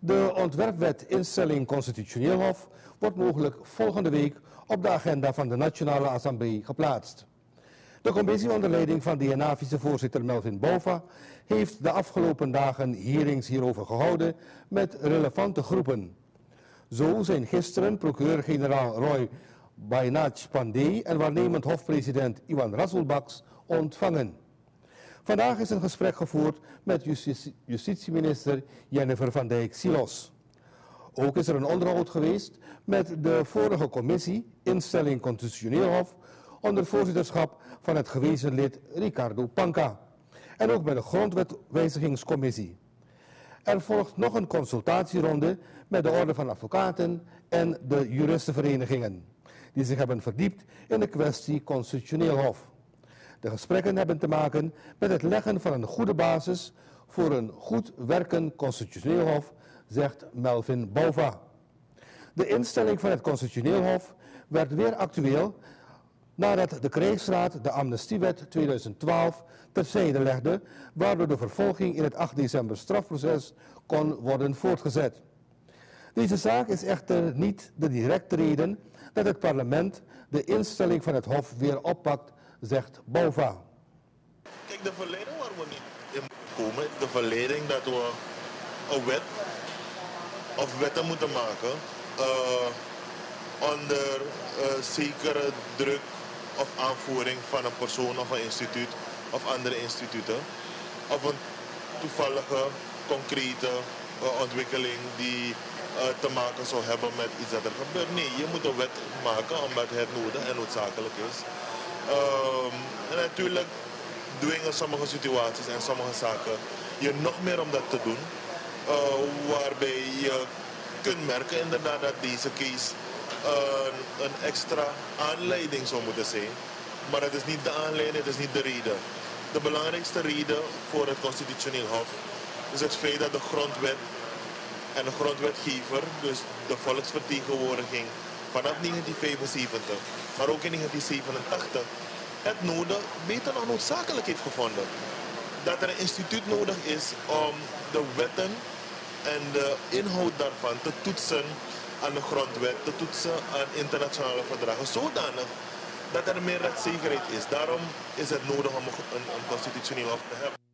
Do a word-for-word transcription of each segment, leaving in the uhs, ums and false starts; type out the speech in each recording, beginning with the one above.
De ontwerpwet instelling Constitutioneel Hof wordt mogelijk volgende week op de agenda van de Nationale Assemblée geplaatst. De commissie onder leiding van D N A-vicevoorzitter Melvin Bouva heeft de afgelopen dagen hearings hierover gehouden met relevante groepen. Zo zijn gisteren procureur-generaal Roy Bainaj Pandey en waarnemend hofpresident Iwan Rasulbaks ontvangen. Vandaag is een gesprek gevoerd met justitie, justitieminister Jennifer van Dijk-Silos. Ook is er een onderhoud geweest met de vorige commissie, instelling Constitutioneel Hof, onder voorzitterschap van het gewezen lid Ricardo Panca. En ook bij de grondwetwijzigingscommissie. Er volgt nog een consultatieronde met de Orde van Advocaten en de juristenverenigingen, die zich hebben verdiept in de kwestie Constitutioneel Hof. De gesprekken hebben te maken met het leggen van een goede basis voor een goed werkend Constitutioneel Hof, zegt Melvin Bouva. De instelling van het Constitutioneel Hof werd weer actueel nadat de Krijgsraad de Amnestiewet tweeduizend twaalf terzijde legde, waardoor de vervolging in het acht december strafproces kon worden voortgezet. Deze zaak is echter niet de directe reden dat het parlement de instelling van het Hof weer oppakt, zegt Bouva. Kijk, de verleiding waar we niet in komen, is de verleiding dat we een wet of wetten moeten maken uh, onder uh, zekere druk of aanvoering van een persoon of een instituut of andere instituten, of een toevallige, concrete uh, ontwikkeling die uh, te maken zou hebben met iets dat er gebeurt. Nee, je moet een wet maken omdat het nodig en noodzakelijk is. Um, en natuurlijk dwingen sommige situaties en sommige zaken je nog meer om dat te doen, uh, waarbij je kunt merken inderdaad dat deze case uh, een extra aanleiding zou moeten zijn. Maar het is niet de aanleiding, het is niet de reden. De belangrijkste reden voor het Constitutioneel Hof is het feit dat de grondwet en de grondwetgever, dus de volksvertegenwoordiging vanaf negentien vijfenzeventig, maar ook in negentien zevenentachtig, het nodig, beter nog noodzakelijk heeft gevonden. Dat er een instituut nodig is om de wetten en de inhoud daarvan te toetsen aan de grondwet, te toetsen aan internationale verdragen, zodanig dat er meer rechtszekerheid is. Daarom is het nodig om een, een constitutioneel hof te hebben.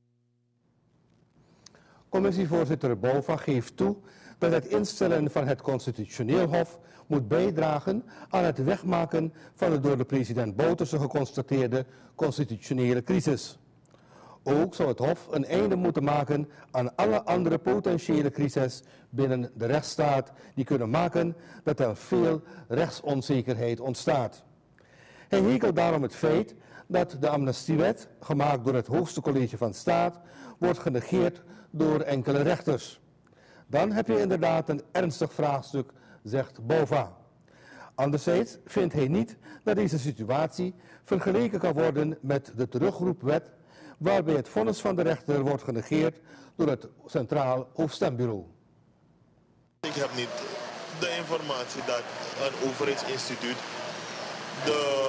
Commissievoorzitter Bouva geeft toe dat het instellen van het Constitutioneel Hof moet bijdragen aan het wegmaken van de door de president Bouterse geconstateerde constitutionele crisis. Ook zou het Hof een einde moeten maken aan alle andere potentiële crises binnen de rechtsstaat die kunnen maken dat er veel rechtsonzekerheid ontstaat. Hij hekelt daarom het feit dat de amnestiewet, gemaakt door het Hoogste College van Staat, wordt genegeerd door enkele rechters. Dan heb je inderdaad een ernstig vraagstuk, zegt Bouva. Anderzijds vindt hij niet dat deze situatie vergeleken kan worden met de terugroepwet, waarbij het vonnis van de rechter wordt genegeerd door het Centraal Hoofdstembureau. Ik heb niet de informatie dat een overheidsinstituut de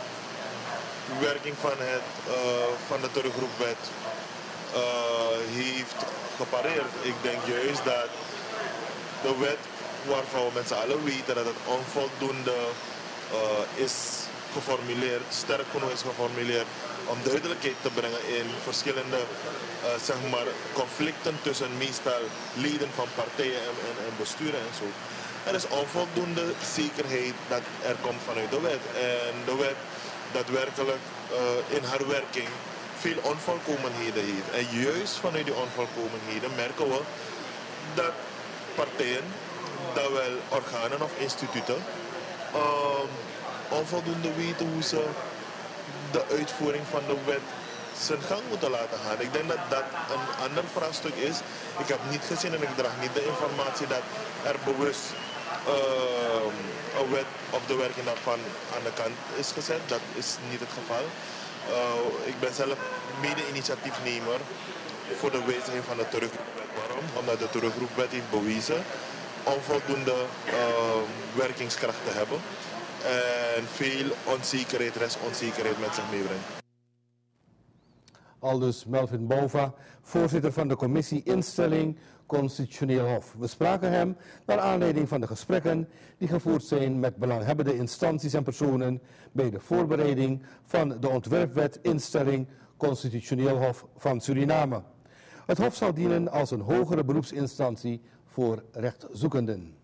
werking van, het, uh, van de terugroepwet uh, heeft gepareerd. Ik denk juist dat de wet waarvan we met z'n allen weten dat het onvoldoende uh, is geformuleerd, sterk genoeg is geformuleerd om duidelijkheid te brengen in verschillende uh, zeg maar conflicten tussen meestal leden van partijen en, en, en besturen en zo. Er is onvoldoende zekerheid dat er komt vanuit de wet. En de wet daadwerkelijk uh, in haar werking veel onvolkomenheden heeft. En juist vanuit die onvolkomenheden merken we dat partijen, dat wel organen of instituten, uh, onvoldoende weten hoe ze de uitvoering van de wet zijn gang moeten laten gaan. Ik denk dat dat een ander vraagstuk is. Ik heb niet gezien en ik draag niet de informatie dat er bewust uh, een wet of de werking daarvan aan de kant is gezet. Dat is niet het geval. Uh, ik ben zelf mede-initiatiefnemer voor de wijziging van de terugroepwet. Waarom? Omdat de terugroepwet heeft bewezen onvoldoende uh, werkingskracht te hebben en veel onzekerheid, restonzekerheid met zich meebrengt. Aldus Melvin Bouva, voorzitter van de commissie Instelling Constitutioneel Hof. We spraken hem naar aanleiding van de gesprekken die gevoerd zijn met belanghebbende instanties en personen bij de voorbereiding van de ontwerpwet instelling Constitutioneel Hof van Suriname. Het Hof zal dienen als een hogere beroepsinstantie voor rechtzoekenden.